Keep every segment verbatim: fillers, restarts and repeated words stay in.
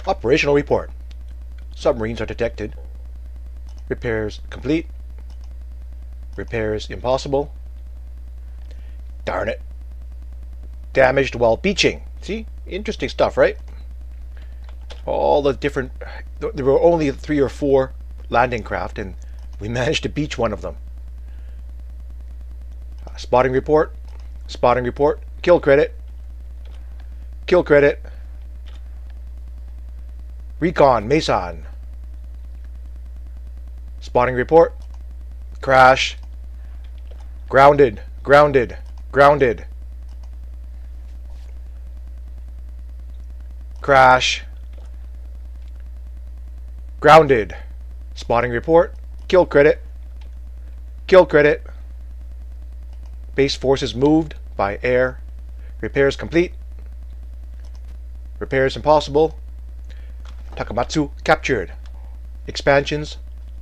Operational report. Submarines are detected. Repairs complete. Repairs impossible. Darn it. Damaged while beaching. See? Interesting stuff, right? All the different... There were only three or four landing craft, and we managed to beach one of them. Uh, spotting report. Spotting report. Kill credit. Kill credit. Recon. Mason. Spotting report. Crash. Grounded. Grounded. Grounded. Crash. Grounded. Spotting report. Kill credit. Kill credit. Base forces moved by air. Repairs complete. Repairs impossible. Takamatsu captured. Expansions.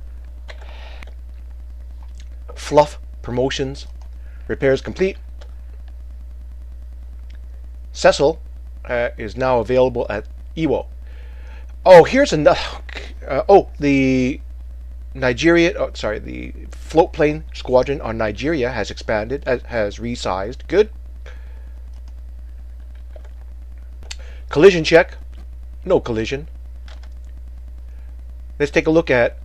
Fluff promotions. Repairs complete. Cecil uh, is now available at Iwo. Oh, here's another. Uh, oh, the Nigeria. Oh, sorry, the float plane squadron on Nigeria has expanded, has, has resized. Good. Collision check. No collision. Let's take a look at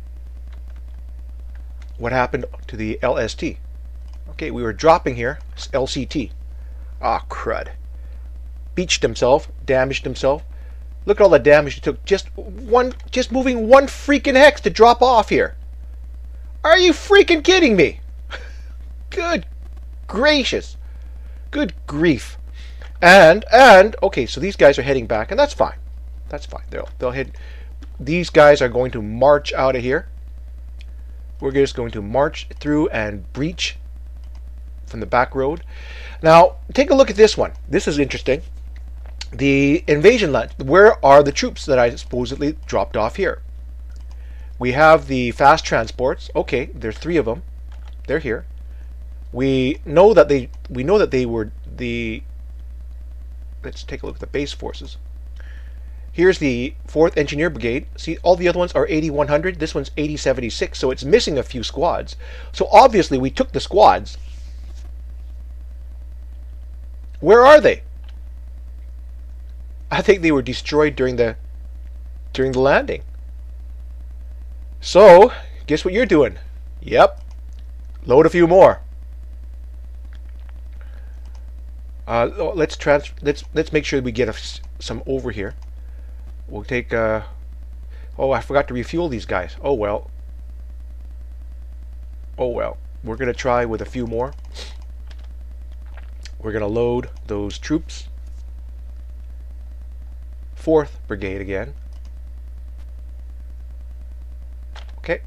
what happened to the L S T. Okay, we were dropping here. L C T. Ah, crud. Beached himself. Damaged himself. Look at all the damage he took. Just one, just moving one freaking hex to drop off here. Are you freaking kidding me? Good gracious. Good grief. And, and, okay, so these guys are heading back, and that's fine. That's fine. They'll, they'll head. These guys are going to march out of here. We're just going to march through and breach from the back road. Now, take a look at this one. This is interesting. The invasion line. Where are the troops that I supposedly dropped off here? We have the fast transports. Okay, there's three of them. They're here. We know that they. We know that they were the. Let's take a look at the base forces. Here's the fourth Engineer Brigade. See, all the other ones are eighty-one hundred. This one's eighty seventy-six, so it's missing a few squads. So obviously we took the squads. Where are they? I think they were destroyed during the during the landing. So, guess what you're doing? Yep. Load a few more. Uh, let's trans. Let's let's make sure we get a, some over here. We'll take. Uh, oh, I forgot to refuel these guys. Oh well. Oh well. We're gonna try with a few more. We're gonna load those troops. Fourth Brigade again. Okay.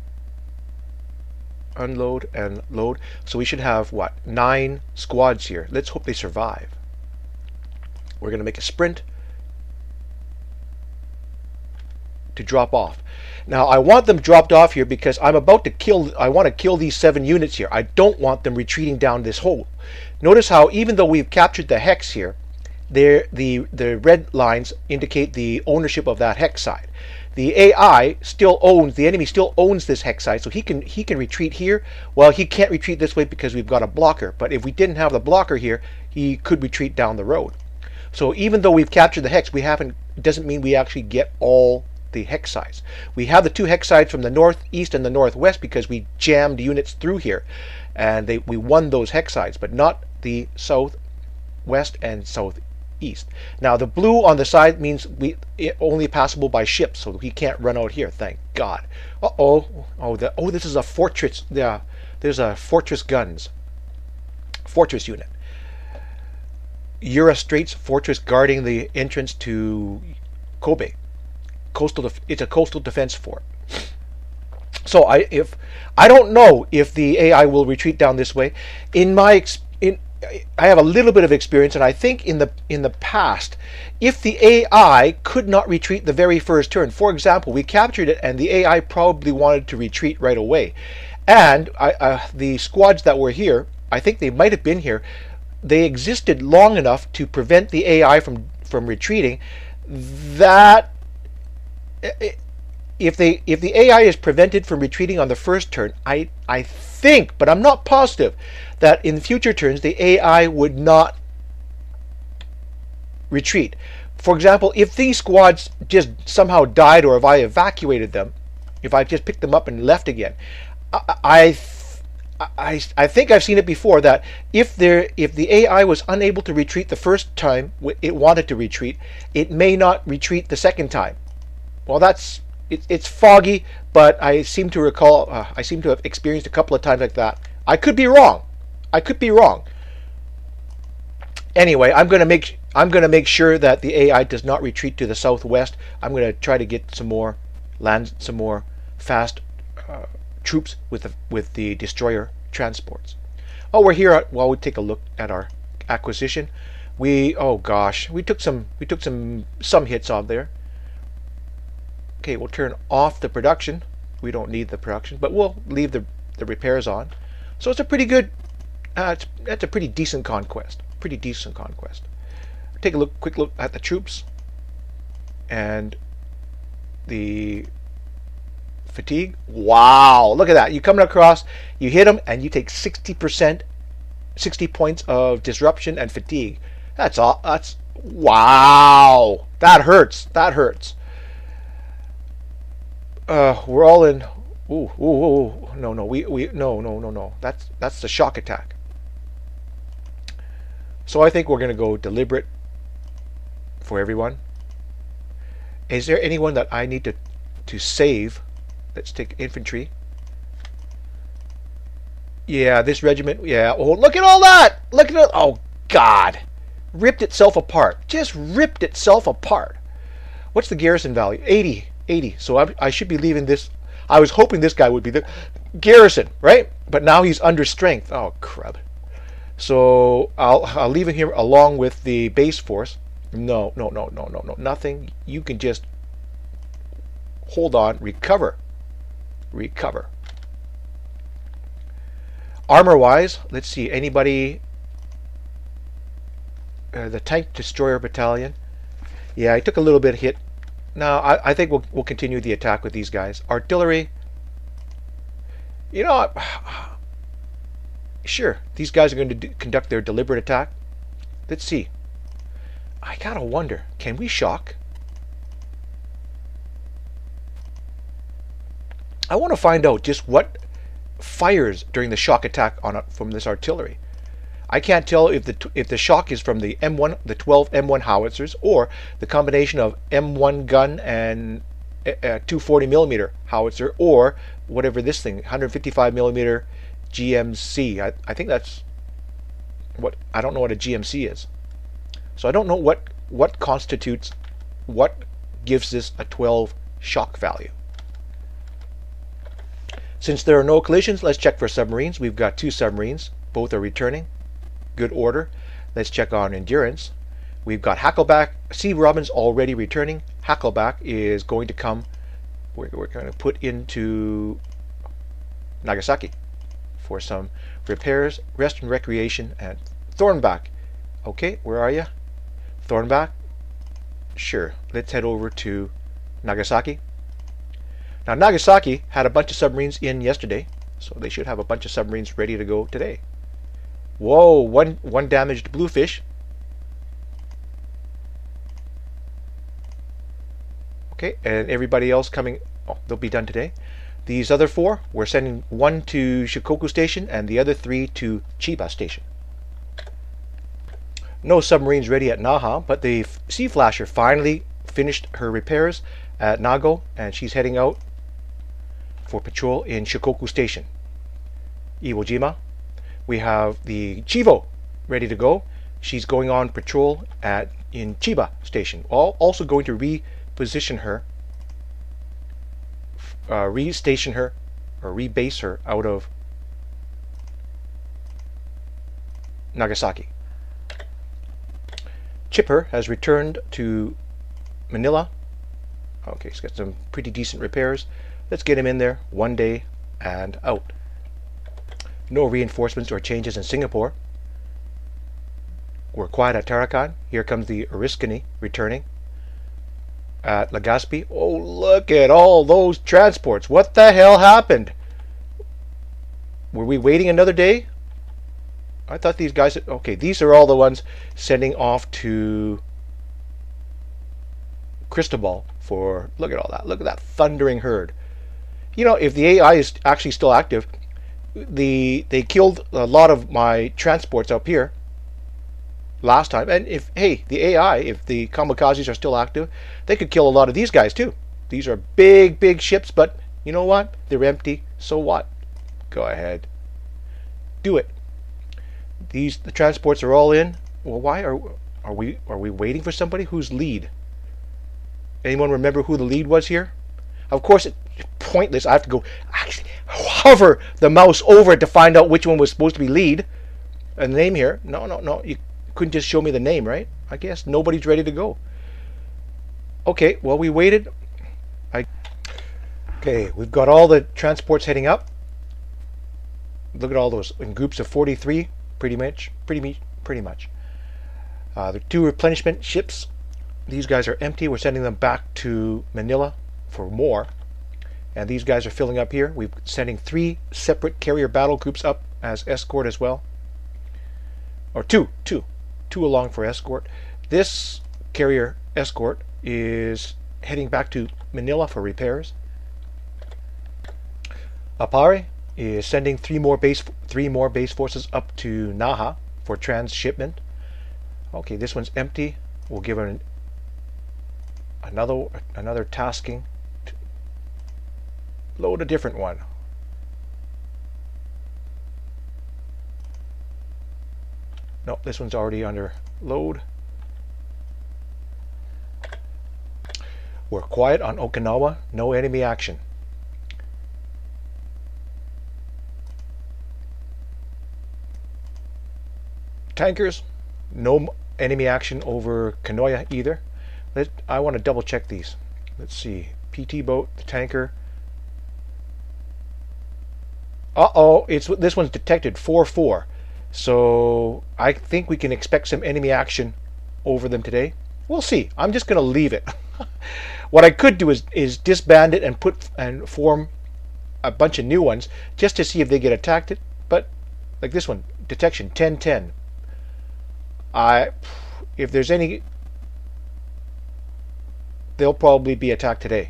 Unload and load. So we should have what? Nine squads here. Let's hope they survive. We're going to make a sprint to drop off. Now I want them dropped off here because I'm about to kill. I want to kill these seven units here. I don't want them retreating down this hole. Notice how even though we've captured the hex here, there the the red lines indicate the ownership of that hex side. The A I still owns, the enemy still owns this hex side, so he can he can retreat here. Well, he can't retreat this way because we've got a blocker, but if we didn't have the blocker here, he could retreat down the road. So even though we've captured the hex, we haven't, doesn't mean we actually get all the hex sides. We have the two hex sides from the northeast and the northwest because we jammed units through here, and they we won those hex sides, but not the southwest and southeast. East. Now the blue on the side means we it only passable by ships, so he can't run out here. Thank God. Uh oh. Oh, the, oh, this is a fortress. Yeah, there's a fortress guns. Fortress unit. Ura Straits fortress guarding the entrance to Kobe. Coastal. It's a coastal defense fort. So I if I don't know if the A I will retreat down this way. In my experience. In, I have a little bit of experience, and I think in the in the past, if the A I could not retreat the very first turn, for example, we captured it, and the A I probably wanted to retreat right away, and I, uh, the squads that were here, I think they might have been here, they existed long enough to prevent the A I from from retreating. That if they if the A I is prevented from retreating on the first turn, I I think, but I'm not positive, that in future turns the A I would not retreat. For example, if these squads just somehow died, or if I evacuated them, if I just picked them up and left again, I I, I, I think I've seen it before that if there if the A I was unable to retreat the first time it wanted to retreat, it may not retreat the second time. Well, that's it, it's foggy, but I seem to recall uh, I seem to have experienced a couple of times like that. I could be wrong. I could be wrong. Anyway, I'm going to make I'm going to make sure that the A I does not retreat to the southwest. I'm going to try to get some more land, some more fast uh, troops with the with the destroyer transports. Oh, we're here. At, well, we take a look at our acquisition. We oh gosh, we took some we took some some hits on there. Okay, we'll turn off the production. We don't need the production, but we'll leave the the repairs on. So it's a pretty good. Uh, it's, that's a pretty decent conquest. Pretty decent conquest. Take a look, quick look at the troops and the fatigue. Wow, look at that! You coming across, you hit them, and you take sixty percent, sixty points of disruption and fatigue. That's all. That's wow. That hurts. That hurts. Uh, we're all in. Ooh, ooh, ooh, no, no, we, we, no, no, no, no. That's that's the shock attack. So I think we're going to go deliberate for everyone. Is there anyone that I need to to save? Let's take infantry. Yeah, this regiment. Yeah. Oh, look at all that! Look at it! Oh God, ripped itself apart. Just ripped itself apart. What's the garrison value? eighty. eighty. So I, I should be leaving this. I was hoping this guy would be the garrison, right? But now he's under strength. Oh crap. So I'll I'll leave him here along with the base force. No, no, no, no, no, no, nothing. You can just hold on, recover, recover. Armor-wise, let's see. Anybody? Uh, the tank destroyer battalion. Yeah, I took a little bit of hit. Now I, I think we'll we'll continue the attack with these guys. Artillery. You know, sure, these guys are going to do, conduct their deliberate attack. Let's see. I gotta wonder, can we shock? I want to find out just what fires during the shock attack on a, from this artillery. I can't tell if the if the shock is from the M one, the twelve M one howitzers, or the combination of M one gun and a two forty millimeter howitzer, or whatever this thing, one fifty-five millimeter G M C. I, I think that's what I don't know what a G M C is. So I don't know what what constitutes what gives this a twelve shock value. Since there are no collisions, let's check for submarines. We've got two submarines. Both are returning. Good order. Let's check on endurance. We've got Hackleback. Sea Robin's already returning. Hackleback is going to come. We're, we're going to put into Nagasaki for some repairs, rest and recreation, and Thornback. Okay, where are you? Thornback? Sure. Let's head over to Nagasaki. Now, Nagasaki had a bunch of submarines in yesterday, so they should have a bunch of submarines ready to go today. Whoa, one, one damaged bluefish. Okay, and everybody else coming, oh, they'll be done today. These other four, we're sending one to Shikoku Station and the other three to Chiba Station. No submarines ready at Naha, but the Sea Flasher finally finished her repairs at Nago, and she's heading out for patrol in Shikoku Station. Iwo Jima, we have the Chivo ready to go. She's going on patrol at in Chiba Station. All also going to reposition her, uh, re-station her, or rebase her out of Nagasaki. Chipper has returned to Manila. Okay, he's got some pretty decent repairs. Let's get him in there one day and out. No reinforcements or changes in Singapore. We're quiet at Tarakan. Here comes the Oriskany returning. at Legazpi. Oh, look at all those transports. What the hell happened? Were we waiting another day? I thought these guys... Okay, these are all the ones sending off to Cristobal for... Look at all that. Look at that thundering herd. You know, if the A I is actually still active, the they killed a lot of my transports up here last time. And if, hey, the A I, if the kamikazes are still active, they could kill a lot of these guys too. These are big, big ships, but you know what? They're empty. So what? Go ahead. Do it. These the transports are all in. Well, why are are we are we waiting for somebody? Who's lead? Anyone remember who the lead was here? Of course, it's pointless. I have to go actually hover the mouse over it to find out which one was supposed to be lead. A name here? No, no, no. You couldn't just show me the name, right? I guess nobody's ready to go. Okay, well, we waited. I okay, we've got all the transports heading up. Look at all those in groups of forty-three, pretty much, pretty much, pretty much. Uh, the two replenishment ships. These guys are empty. We're sending them back to Manila for more. And these guys are filling up here. We're sending three separate carrier battle groups up as escort as well. Or two, two, two along for escort. This carrier escort is heading back to Manila for repairs. Apare is sending three more base three more base forces up to Naha for transshipment. Okay, this one's empty. We'll give an another another tasking. To load a different one. No, this one's already under load. We're quiet on Okinawa. No enemy action. Tankers, no enemy action over Kanoya either. Let I want to double check these. Let's see. P T boat, the tanker. Uh-oh, it's this one's detected four four. So I think we can expect some enemy action over them today. We'll see. I'm just going to leave it. What I could do is is disband it and put and form a bunch of new ones just to see if they get attacked. But like this one, detection ten ten. I, if there's any, they'll probably be attacked today.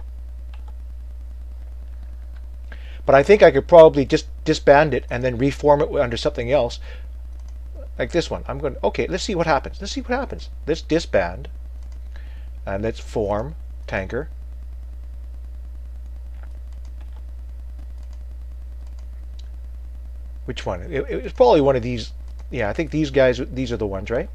But I think I could probably just disband it and then reform it under something else, like this one. I'm going. Okay, let's see what happens. Let's see what happens. Let's disband, and let's form tanker. Which one? It, it's probably one of these. Yeah, I think these guys, these are the ones, right?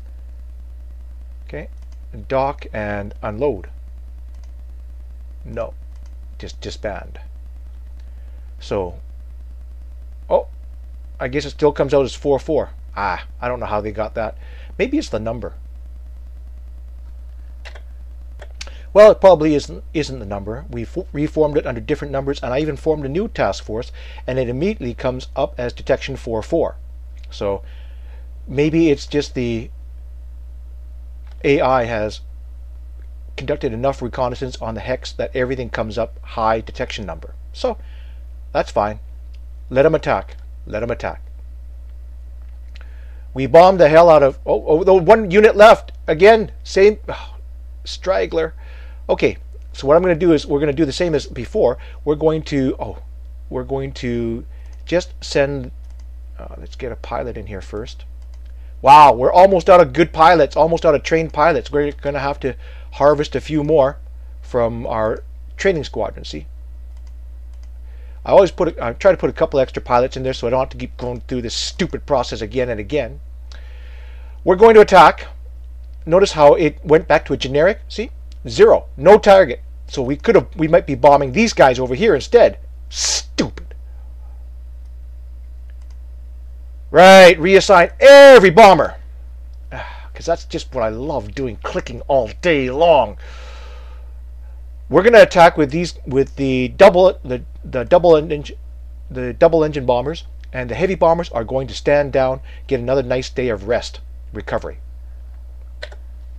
Okay. Dock and unload. No. Just disband. So, oh, I guess it still comes out as four four. Ah, I don't know how they got that. Maybe it's the number. Well, it probably isn't, isn't the number. We reformed it under different numbers, and I even formed a new task force, and it immediately comes up as detection four four. So maybe it's just the A I has conducted enough reconnaissance on the hex that everything comes up high detection number. So that's fine. Let them attack. Let them attack. We bombed the hell out of... Oh, oh the one unit left. Again, same... Oh, straggler. Okay, so what I'm going to do is we're going to do the same as before. We're going to... Oh, we're going to just send... Uh, let's get a pilot in here first. Wow, we're almost out of good pilots, almost out of trained pilots. We're going to have to harvest a few more from our training squadron, see? I always put, a, I try to put a couple extra pilots in there so I don't have to keep going through this stupid process again and again. We're going to attack. Notice how it went back to a generic, see? Zero, no target. So we could have, we might be bombing these guys over here instead. Stupid. Right, reassign every bomber. Because that's just what I love doing, clicking all day long. We're going to attack with these, with the double, the the double engine, the double engine bombers, and the heavy bombers are going to stand down, get another nice day of rest, recovery.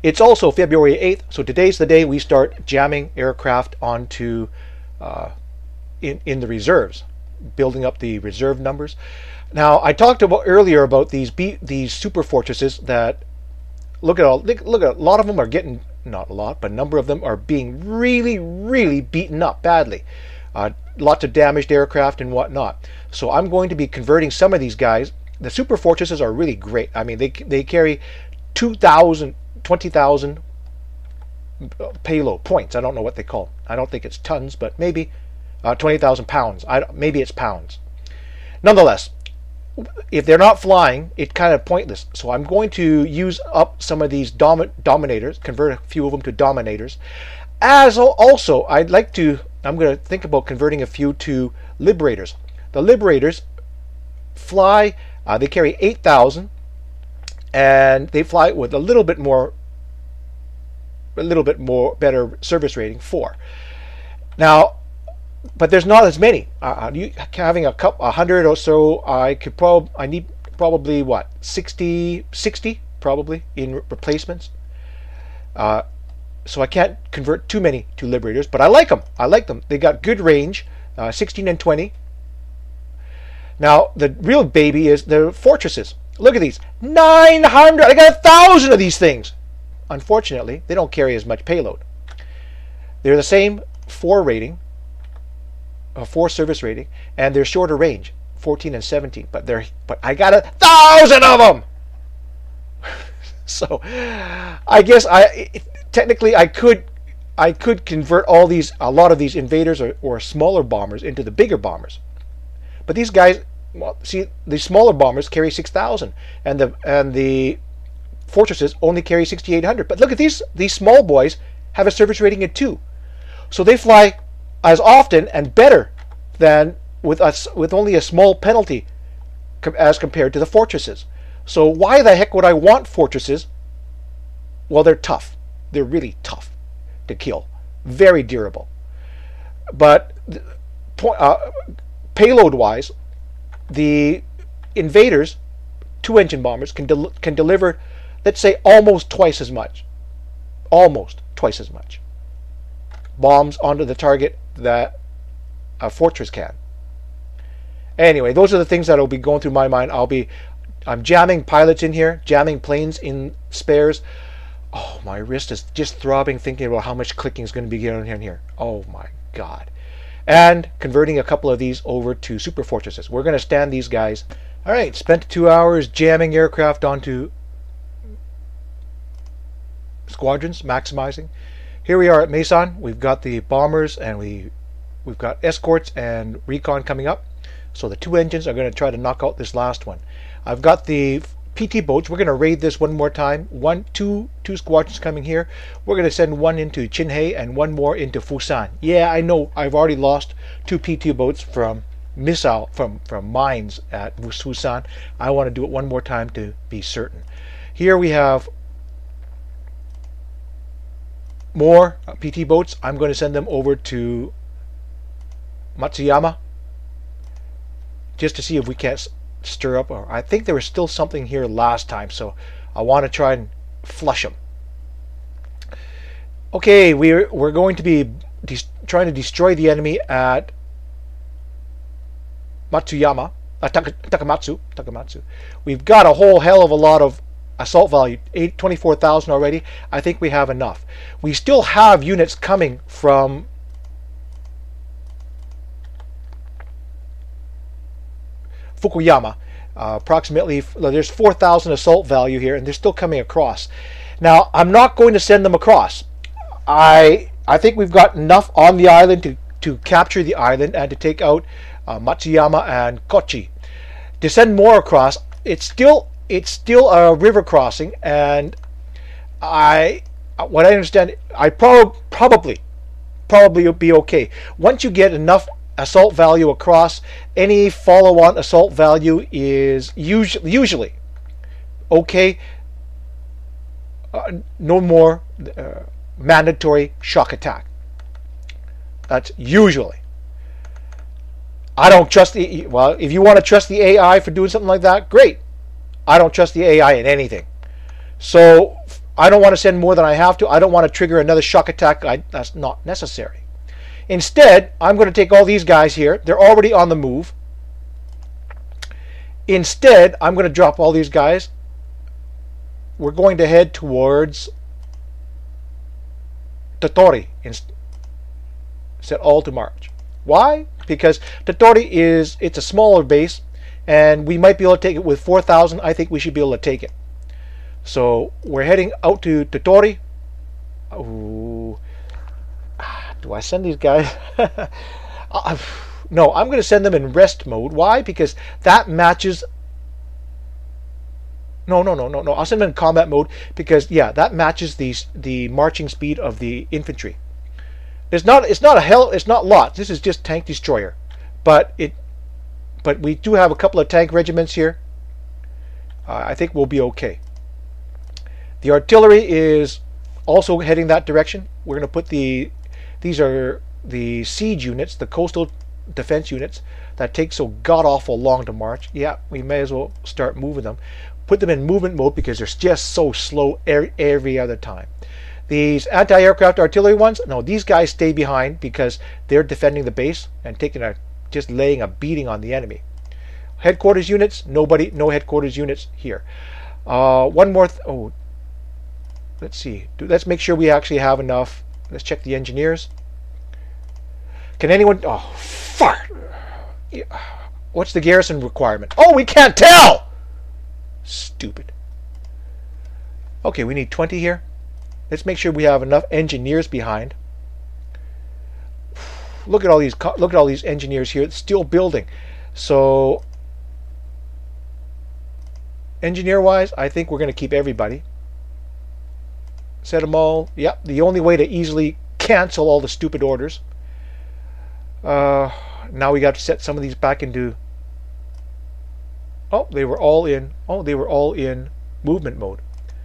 It's also February eighth, so today's the day we start jamming aircraft onto uh, in, in the reserves, building up the reserve numbers. Now, I talked about earlier about these B, these super fortresses that, look at all, look at a lot of them are getting, not a lot, but a number of them are being really, really beaten up badly. Uh, lots of damaged aircraft and whatnot. So I'm going to be converting some of these guys. The super fortresses are really great. I mean, they they carry two thousand, twenty thousand payload points. I don't know what they call. I don't think it's tons, but maybe uh, twenty thousand pounds. I maybe it's pounds. Nonetheless, if they're not flying, it's kind of pointless. So I'm going to use up some of these domi dominators, convert a few of them to dominators. As also, I'd like to, I'm going to think about converting a few to liberators. The liberators fly, uh, they carry eight thousand, and they fly with a little bit more, a little bit more better service rating, four. Now, but there's not as many. Uh, you, having a couple, a hundred or so, I could prob, I need probably what, sixty, sixty probably in replacements. Uh, so I can't convert too many to liberators, but I like them. I like them. They got good range, uh, sixteen and twenty. Now the real baby is the fortresses. Look at these, nine hundred. I got a thousand of these things. Unfortunately, they don't carry as much payload. They're the same four rating. A four service rating, and they're shorter range, fourteen and seventeen. But they're but I got a thousand of them. So I guess I technically I could I could convert all these a lot of these invaders or, or smaller bombers into the bigger bombers. But these guys, well, see, the smaller bombers carry six thousand, and the and the fortresses only carry sixty-eight hundred. But look at these these small boys have a service rating of two, so they fly as often and better than with us with only a small penalty as compared to the fortresses. So why the heck would I want fortresses? Well, they're tough. They're really tough to kill. Very durable. But uh, payload-wise, the invaders, two-engine bombers, can del can deliver, let's say, almost twice as much. Almost twice as much bombs onto the target that a fortress can. Anyway, those are the things that will be going through my mind. I'll be, I'm jamming pilots in here, jamming planes in spares. Oh, my wrist is just throbbing thinking about how much clicking is going to be going on here. Oh my God. And converting a couple of these over to super fortresses. We're going to stand these guys. All right, spent two hours jamming aircraft onto squadrons, maximizing. Here we are at Mason. We've got the bombers and we, we've got escorts and recon coming up. So the two engines are going to try to knock out this last one. I've got the P T boats. We're going to raid this one more time. One, two, two squadrons coming here. We're going to send one into Chinhae and one more into Fusan. Yeah, I know I've already lost two P T boats from missile, from, from mines at Fusan. I want to do it one more time to be certain. Here we have more P T boats. I'm going to send them over to Matsuyama just to see if we can't stir up. Or I think there was still something here last time, so I want to try and flush them. Okay, we're we're going to be trying to destroy the enemy at Matsuyama, uh, Taka Takamatsu. Takamatsu. We've got a whole hell of a lot of assault value, twenty-four thousand already. I think we have enough. We still have units coming from Fukuyama. Uh, approximately, there's four thousand assault value here, and they're still coming across. Now, I'm not going to send them across. I I think we've got enough on the island to, to capture the island and to take out uh, Matsuyama and Kochi. To send more across, it's still it's still a river crossing, and I what I understand, I prob probably probably will be okay. Once you get enough assault value across, any follow-on assault value is usually usually okay. Uh, no more uh, mandatory shock attack. That's usually. I don't trust the, well, if you want to trust the A I for doing something like that, great. I don't trust the A I in anything. So I don't want to send more than I have to. I don't want to trigger another shock attack. I, that's not necessary. Instead, I'm going to take all these guys here. They're already on the move. Instead, I'm going to drop all these guys. We're going to head towards Totori. Set all to march. Why? Because Totori is, it's a smaller base, and we might be able to take it with four thousand. I think we should be able to take it. So we're heading out to Totori. Ooh. Do I send these guys? uh, no, I'm going to send them in rest mode. Why? Because that matches... No, no, no, no, no. I'll send them in combat mode because, yeah, that matches the, the marching speed of the infantry. It's not, it's not a hell, it's not lots. This is just tank destroyer. But it, but we do have a couple of tank regiments here. Uh, I think we'll be okay. The artillery is also heading that direction. We're going to put the, these are the siege units, the coastal defense units that take so god-awful long to march. Yeah, we may as well start moving them. Put them in movement mode because they're just so slow every, every other time. These anti-aircraft artillery ones, no, these guys stay behind because they're defending the base and taking a, just laying a beating on the enemy. Headquarters units, nobody, no headquarters units here. Uh, one more, th oh, let's see. Let's make sure we actually have enough. Let's check the engineers. Can anyone... Oh, fuck! What's the garrison requirement? Oh, we can't tell! Stupid. Okay, we need twenty here. Let's make sure we have enough engineers behind. Look at all these. Look at all these engineers here. It's still building. So, engineer-wise, I think we're going to keep everybody. Set them all. Yep, the only way to easily cancel all the stupid orders. Uh, now we got to set some of these back into... Oh, they were all in... Oh, they were all in movement mode.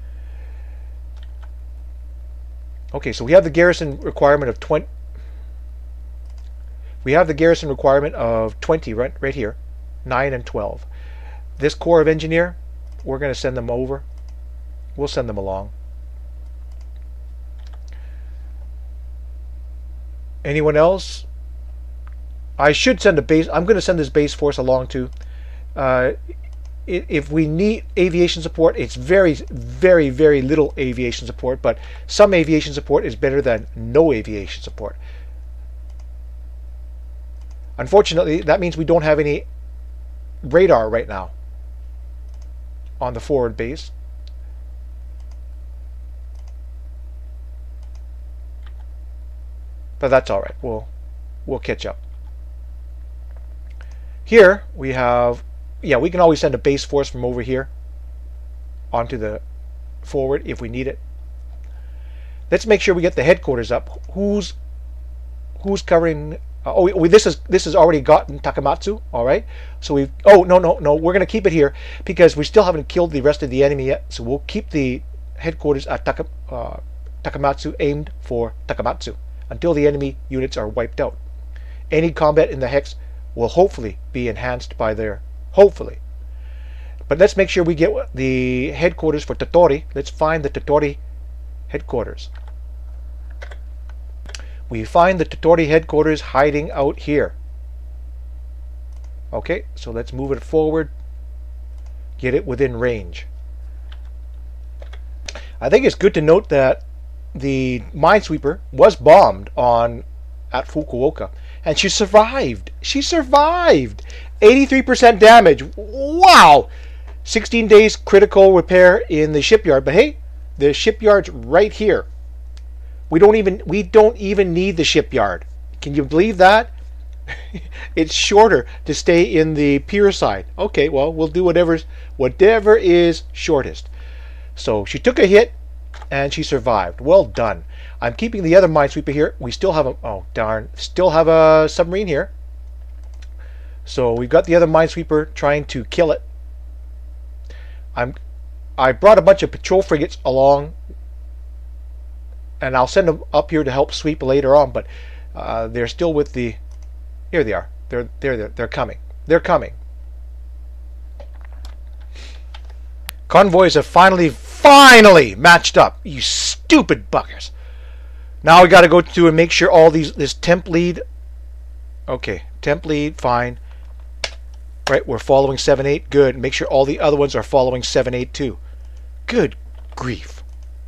Okay, so we have the garrison requirement of twenty... We have the garrison requirement of twenty right, right here. nine and twelve. This corps of engineer, we're going to send them over. We'll send them along. Anyone else? I should send a base. I'm going to send this base force along too. Uh, if we need aviation support, it's very, very, very little aviation support, but some aviation support is better than no aviation support. Unfortunately, that means we don't have any radar right now on the forward base. But that's all right. We'll we'll catch up. Here we have, yeah, we can always send a base force from over here onto the forward if we need it. Let's make sure we get the headquarters up. Who's who's covering? Uh, oh, we, this is this has already gotten Takamatsu. All right. So we've. Oh no no no. We're going to keep it here because we still haven't killed the rest of the enemy yet. So we'll keep the headquarters at Taka, uh, Takamatsu aimed for Takamatsu until the enemy units are wiped out. Any combat in the hex will hopefully be enhanced by their hopefully. But let's make sure we get the headquarters for Totori. Let's find the Totori headquarters. We find the Totori headquarters hiding out here. Okay, so let's move it forward. Get it within range. I think it's good to note that the minesweeper was bombed on at Fukuoka, and she survived. She survived. eighty-three percent damage. Wow. sixteen days critical repair in the shipyard. But hey, the shipyard's right here. We don't even we don't even need the shipyard. Can you believe that? It's shorter to stay in the pier side. Okay, well, we'll do whatever's whatever is shortest. So she took a hit and she survived. Well done. I'm keeping the other minesweeper here. We still have a oh darn, still have a submarine here. So we've got the other minesweeper trying to kill it. I'm I brought a bunch of patrol frigates along, and I'll send them up here to help sweep later on, but uh, they're still with the here they are. They're they're they're, they're coming. They're coming. Convoys have finally Finally matched up, you stupid buggers. Now we got to go through and make sure all these, this temp lead, okay, temp lead, fine. Right, we're following seven eight, good. Make sure all the other ones are following seven eight too. Good grief.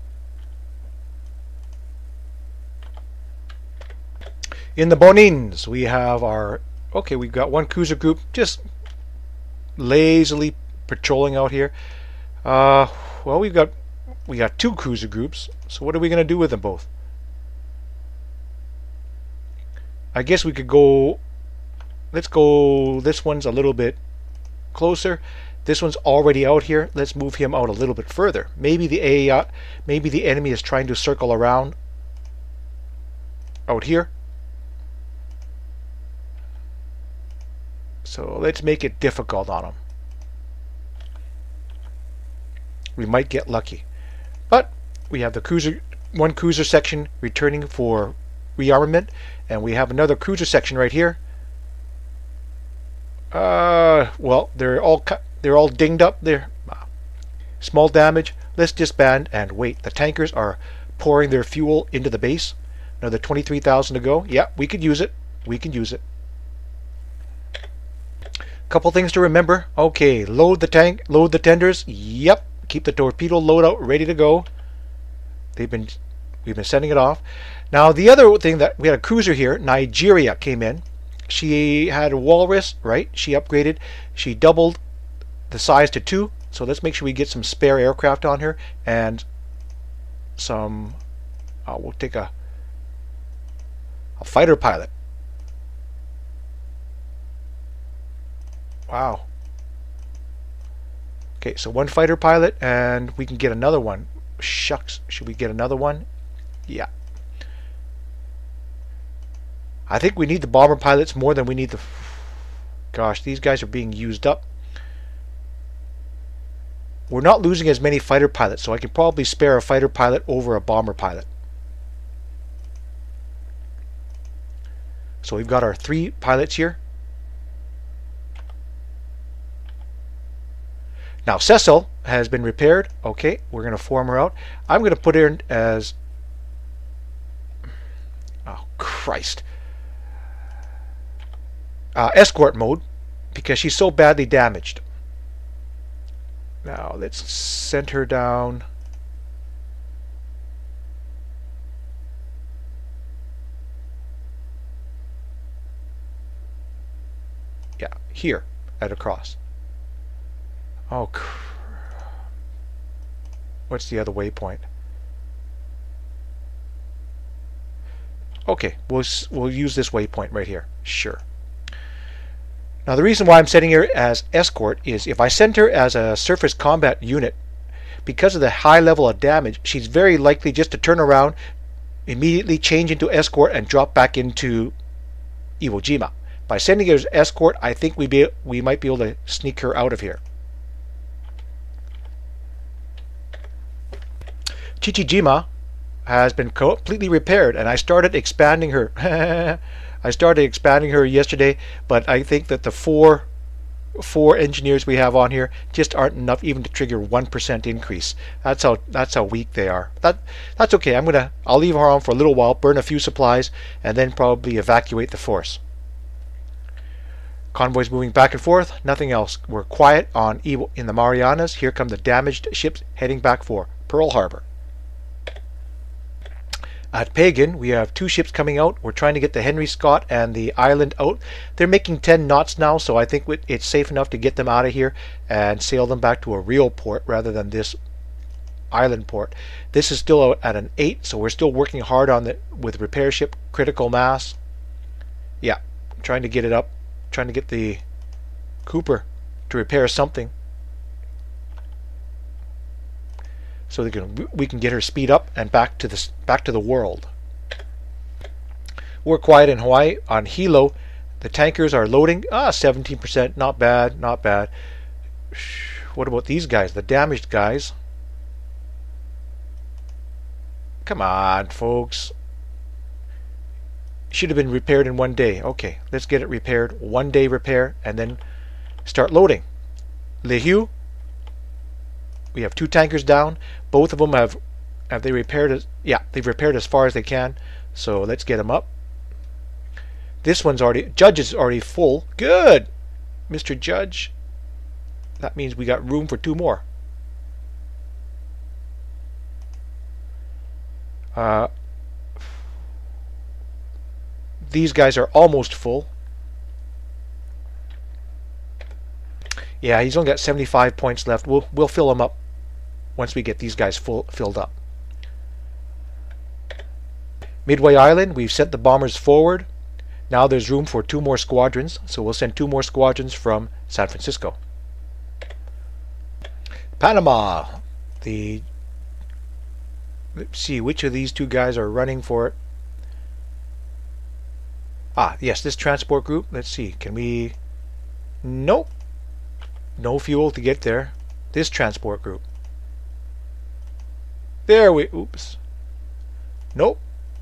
In the Bonins, we have our, okay, we've got one cruiser group just lazily patrolling out here. Uh, well, we've got, we got two cruiser groups, so what are we going to do with them both? I guess we could go, let's go, this one's a little bit closer. This one's already out here. Let's move him out a little bit further. Maybe the A I, maybe the enemy is trying to circle around out here. So let's make it difficult on them. We might get lucky. But we have the cruiser, one cruiser section returning for rearmament, and we have another cruiser section right here. Uh, well, they're all they're all dinged up there. Small damage. Let's disband and wait. The tankers are pouring their fuel into the base. Another twenty-three thousand to go. Yeah, we could use it. We can use it. Couple things to remember. Okay, load the tank, load the tenders. Yep, keep the torpedo loadout ready to go. They've been, we've been sending it off. Now the other thing, that we had a cruiser here, Nigeria came in. She had a walrus, right? She upgraded. She doubled the size to two. So let's make sure we get some spare aircraft on her and some. Uh, we'll take a a fighter pilot. Wow. Okay, so one fighter pilot, and we can get another one. Shucks, should we get another one? Yeah. I think we need the bomber pilots more than we need the... Gosh, these guys are being used up. We're not losing as many fighter pilots, so I can probably spare a fighter pilot over a bomber pilot. So we've got our three pilots here. Now Cecil has been repaired. Okay, we're going to form her out. I'm going to put her in as... Oh, Christ. Uh, escort mode, because she's so badly damaged. Now let's send her down. Yeah, here at a cross. Oh, what's the other waypoint? Okay, we'll we'll use this waypoint right here. Sure. Now the reason why I'm setting her as escort is if I send her as a surface combat unit, because of the high level of damage, she's very likely just to turn around, immediately change into escort, and drop back into Iwo Jima. By sending her as escort, I think we be we might be able to sneak her out of here. Chichijima has been completely repaired, and I started expanding her. I started expanding her yesterday, but I think that the four four engineers we have on here just aren't enough even to trigger one percent increase. That's how that's how weak they are. That that's okay. I'm gonna I'll leave her on for a little while, burn a few supplies, and then probably evacuate the force. Convoys moving back and forth. Nothing else. We're quiet on Iwo, in the Marianas. Here come the damaged ships heading back for Pearl Harbor. At Pagan, we have two ships coming out. We're trying to get the Henry Scott and the Island out. They're making ten knots now, so I think it's safe enough to get them out of here and sail them back to a real port rather than this island port. This is still at an eight, so we're still working hard on it with repair ship critical mass. Yeah, trying to get it up, trying to get the Cooper to repair something, so they can, we can get her speed up and back to the back to the world. We're quiet in Hawaii. On Hilo, the tankers are loading. Ah, seventeen percent. Not bad, not bad. What about these guys, the damaged guys? Come on, folks. Should have been repaired in one day. Okay, let's get it repaired. One day repair, and then start loading. Lehiu. We have two tankers down. Both of them have have they repaired as yeah they've repaired as far as they can. So let's get them up. This one's already Judge is already full. Good, Mister Judge. That means we got room for two more. Uh, these guys are almost full. Yeah, he's only got seventy-five points left. We'll we'll fill them up once we get these guys full filled up. Midway Island, we've sent the bombers forward. Now there's room for two more squadrons, so we'll send two more squadrons from San Francisco. Panama. The let's see which of these two guys are running for it. Ah, yes, this transport group. Let's see. Can we? Nope. No fuel to get there. This transport group. There we. Oops. Nope.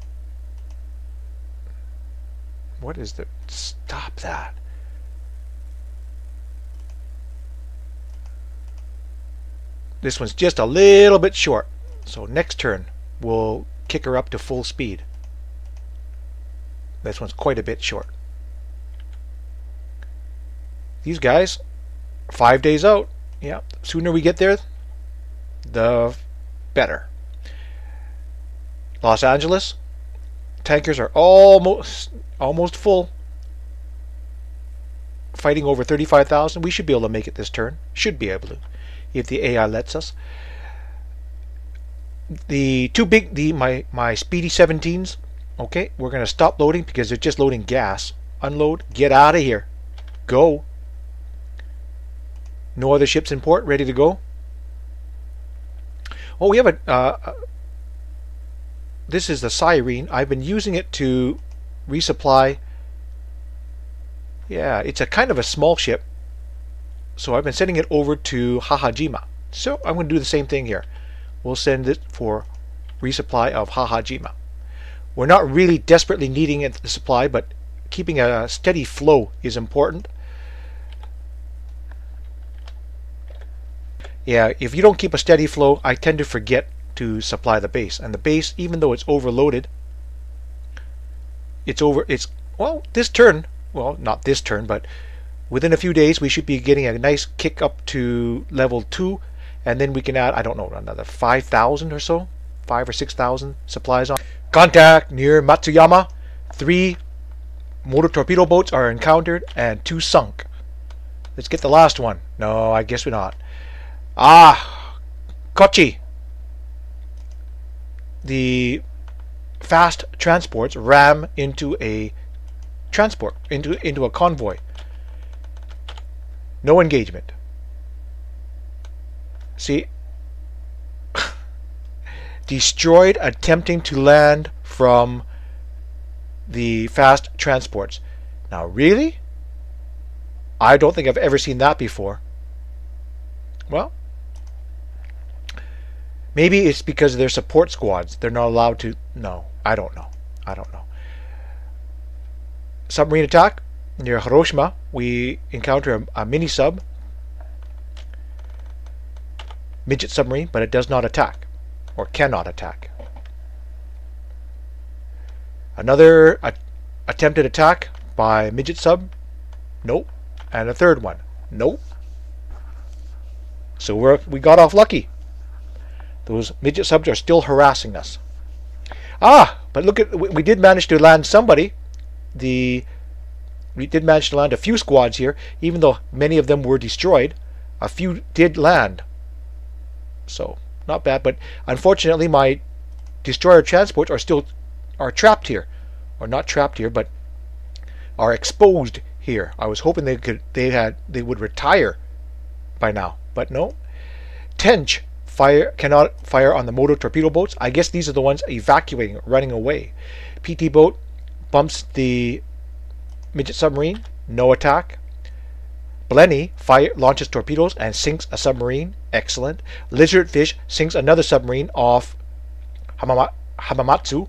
What is the? Stop that. This one's just a little bit short. So next turn we'll kick her up to full speed. This one's quite a bit short. These guys, five days out. Yeah, sooner we get there, the better. Los Angeles, tankers are almost almost full. Fighting over thirty-five thousand. We should be able to make it this turn. Should be able to, if the A I lets us. The two big, the my my Speedy seventeens. Okay, we're gonna stop loading because they're just loading gas. Unload. Get out of here. Go. No other ships in port. Ready to go. Oh, we have a. Uh, this is the Siren. I've been using it to resupply. Yeah, it's a kind of a small ship. So I've been sending it over to Hahajima. So I'm going to do the same thing here. We'll send it for resupply of Hahajima. We're not really desperately needing it, the supply, but keeping a steady flow is important. Yeah, if you don't keep a steady flow, I tend to forget to supply the base. And the base, even though it's overloaded, it's over, it's, well, this turn, well, not this turn, but within a few days, we should be getting a nice kick up to level two. And then we can add, I don't know, another five thousand or so, five or six thousand supplies on. Contact near Matsuyama. Three motor torpedo boats are encountered and two sunk. Let's get the last one. No, I guess we're not. Ah, Kochi. The fast transports ram into a transport, into into a convoy. No engagement. See, destroyed attempting to land from the fast transports. Now, really? I don't think I've ever seen that before. Well, maybe it's because of their support squads. They're not allowed to. No, I don't know. I don't know. Submarine attack near Hiroshima. We encounter a, a mini sub. Midget submarine, but it does not attack, or cannot attack. Another a attempted attack by midget sub. Nope. And a third one. Nope. So we're, we got off lucky. Those midget subs are still harassing us. Ah, but look at, we, we did manage to land somebody. The we did manage to land a few squads here, even though many of them were destroyed. A few did land. So not bad, but unfortunately my destroyer transports are still are trapped here, or not trapped here, but are exposed here. I was hoping they could they had they would retire by now, but no. Tench fire cannot fire on the motor torpedo boats. I guess these are the ones evacuating, running away. P T boat bumps the midget submarine. No attack. Blenny fire launches torpedoes and sinks a submarine. Excellent. Lizardfish sinks another submarine off Hamama Hamamatsu.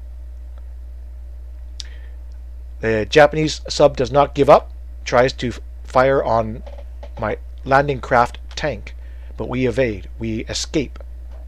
The Japanese sub does not give up. Tries to fire on my landing craft tank. but we evade. We escape.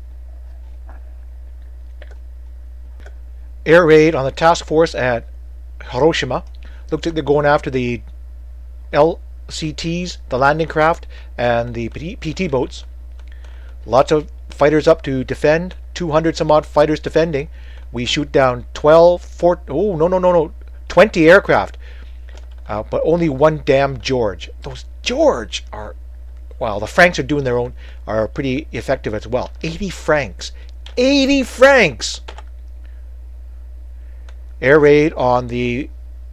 Air raid on the task force at Hiroshima. Looks like they're going after the L C Ts, the landing craft, and the P T boats. Lots of fighters up to defend. two hundred some odd fighters defending. We shoot down twelve, four, oh, no, no, no, no, twenty aircraft. Uh, but only one damn George. Those George are, well, the Franks are doing their own, are pretty effective as well. eighty Franks. eighty Franks! Air raid on the,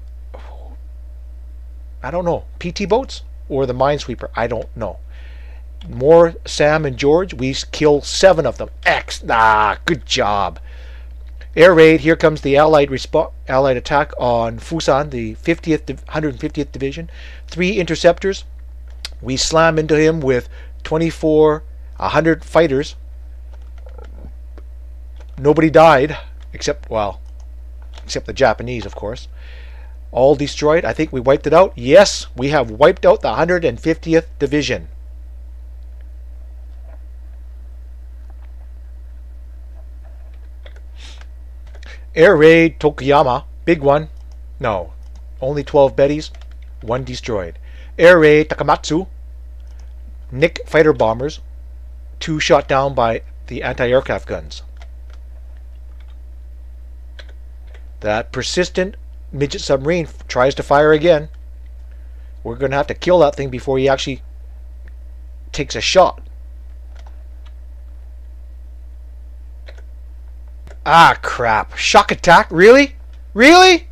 I don't know, P T boats or the minesweeper. I don't know. More Sam and George. We kill seven of them. X. Ah, good job. Air raid. Here comes the Allied respo Allied attack on Fusan, the fiftieth, one hundred fiftieth Division. Three interceptors. We slam into him with twenty-four, one hundred fighters. Nobody died except, well, except the Japanese, of course. All destroyed. I think we wiped it out. Yes, we have wiped out the one hundred fiftieth Division. Air raid Tokuyama. Big one. No. Only twelve Bettys. One destroyed. Air raid Takamatsu. Nick fighter bombers. Two shot down by the anti-aircraft guns. That persistent midget submarine tries to fire again. We're going to have to kill that thing before he actually takes a shot. Ah, crap. Shock attack? Really? Really?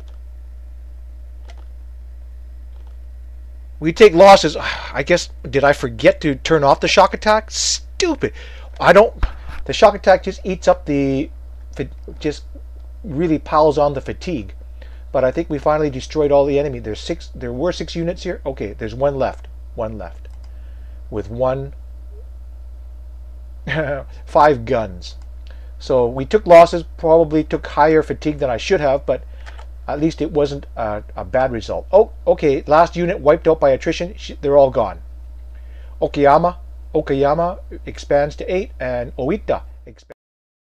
We take losses. I guess, did I forget to turn off the shock attack? Stupid. I don't... The shock attack just eats up the... Just really piles on the fatigue. But I think we finally destroyed all the enemy. There's six. There were six units here. Okay, there's one left. One left. With one... Five guns. So we took losses, probably took higher fatigue than I should have, but at least it wasn't a, a bad result. Oh, okay, last unit wiped out by attrition. They're all gone. Okayama, Okayama expands to eight, and Oita expands.